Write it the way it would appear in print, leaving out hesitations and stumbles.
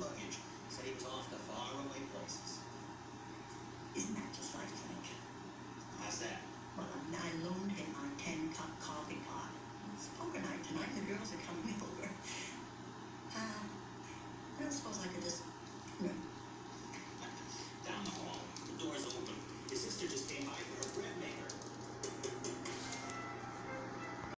luggage. Said he was off to faraway places. Isn't that just like Frank? How's that? Well, I loaned him my 10-cup coffee pot. It's poker night tonight, and the girls are coming over. I don't suppose I could just